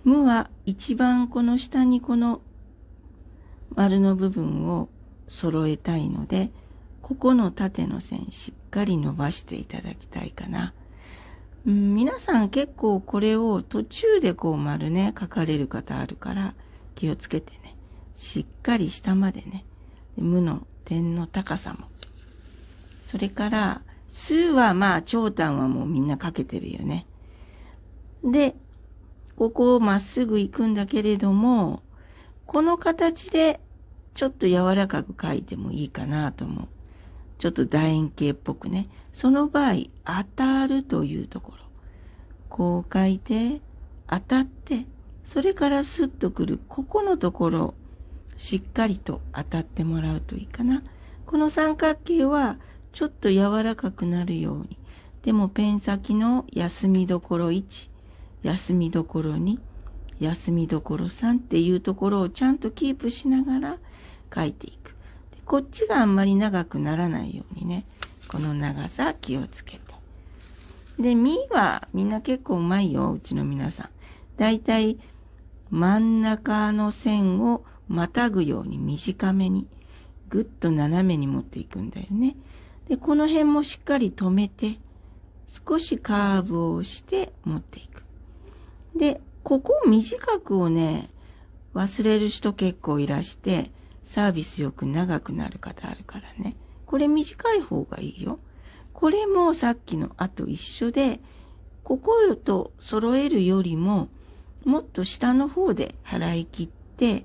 無は一番この下にこの丸の部分を揃えたいので、ここの縦の線しっかり伸ばしていただきたいかな。皆さん結構これを途中でこう丸ね、書かれる方あるから気をつけてね。しっかり下までね。無の点の高さも。それから、数はまあ長短はもうみんな書けてるよね。で、ここをまっすぐ行くんだけれども、この形でちょっと柔らかく書いてもいいかなと思う。ちょっと楕円形っぽくね。その場合、当たるというところ。こう書いて、当たって、それからスッとくる、ここのところ、しっかりと当たってもらうといいかな。この三角形は、ちょっと柔らかくなるように。でもペン先の休みどころ1、休みどころ2、休みどころ3っていうところをちゃんとキープしながら書いていく。でこっちがあんまり長くならないようにね、この長さ気をつけて。で、みはみんな結構うまいよ、うちの皆さん。だいたい真ん中の線をまたぐように短めに、ぐっと斜めに持っていくんだよね。で、この辺もしっかり止めて、少しカーブをして持っていく。で、ここを短くをね、忘れる人結構いらして、サービスよく長くなる方あるからね。これ短い方がいいよ。これもさっきのあと一緒で、ここと揃えるよりも、もっと下の方で払い切って、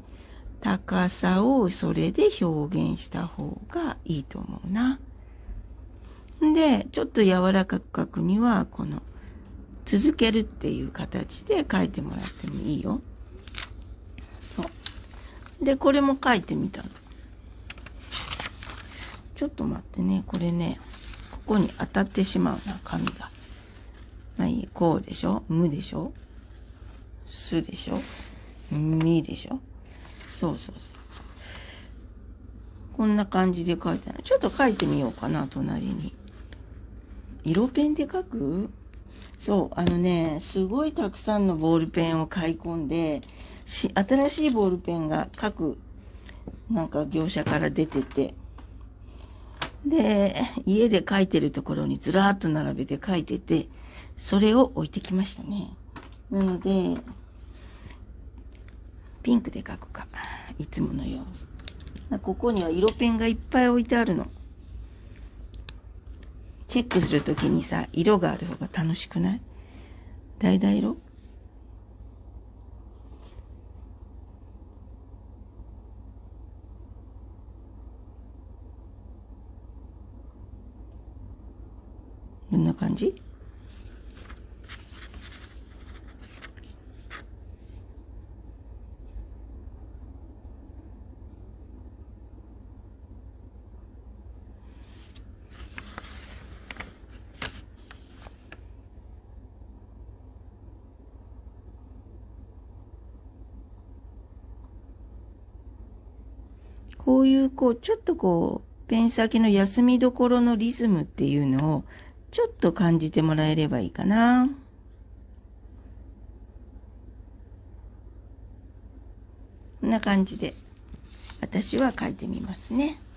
高さをそれで表現した方がいいと思うな。で、ちょっと柔らかく書くには、この、続けるっていう形で書いてもらってもいいよ。そう。で、これも書いてみたの。ちょっと待ってね、これね、ここに当たってしまうな、紙が。まあいい、こうでしょ、無でしょ、すでしょ、みでしょ。そうそうそう。こんな感じで書いてある。ちょっと書いてみようかな、隣に。色ペンで書く？そう、すごいたくさんのボールペンを買い込んで、新しいボールペンが各、なんか業者から出てて、で、家で書いてるところにずらーっと並べて書いてて、それを置いてきましたね。なので、ピンクで書くか。いつものように。ここには色ペンがいっぱい置いてあるの。チェックするときにさ、色がある方が楽しくない？橙色？こんな感じ？こういう、ちょっとペン先の休みどころのリズムっていうのを、ちょっと感じてもらえればいいかな。こんな感じで、私は書いてみますね。